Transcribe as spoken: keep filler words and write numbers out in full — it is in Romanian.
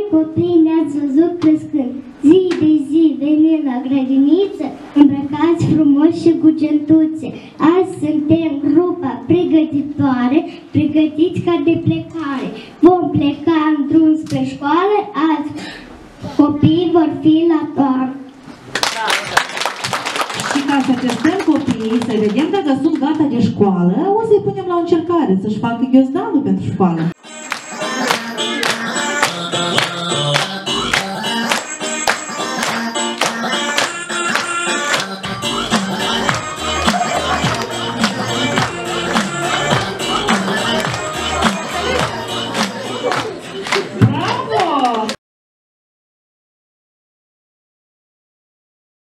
copii ne-ați văzut crescând, zi de zi venind la grădiniță, îmbrăcați frumos și cu gentuțe. Azi suntem grupa pregătitoare, pregătiți ca de plecare. Vom pleca în drum spre școală, azi copiii vor fi la toamnă. Și ca să testăm copiii, să vedem dacă sunt gata de școală, o să-i punem la încercare, să-și facă ghiozdanul pentru școală.